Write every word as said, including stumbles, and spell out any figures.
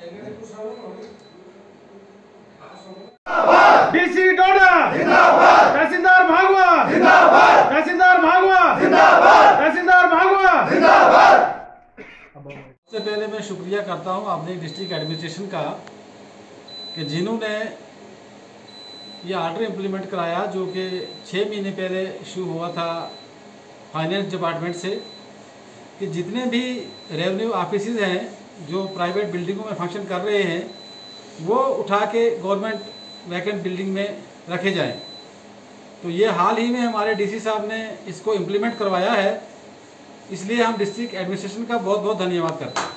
DC डोडा जिंदाबाद, तहसीलदार भागवा जिंदाबाद, तहसीलदार भागवा जिंदाबाद, तहसीलदार भागवा जिंदाबाद। सबसे पहले मैं शुक्रिया करता हूं अपने डिस्ट्रिक्ट एडमिनिस्ट्रेशन का कि जिन्होंने ये आर्डर इम्प्लीमेंट कराया जो कि छः महीने पहले इशू हुआ था फाइनेंस डिपार्टमेंट से कि जितने भी रेवेन्यू ऑफिसेज हैं जो प्राइवेट बिल्डिंगों में फंक्शन कर रहे हैं वो उठा के गवर्नमेंट वैकेंट बिल्डिंग में रखे जाएं। तो ये हाल ही में हमारे डीसी साहब ने इसको इम्प्लीमेंट करवाया है, इसलिए हम डिस्ट्रिक्ट एडमिनिस्ट्रेशन का बहुत बहुत धन्यवाद करते हैं।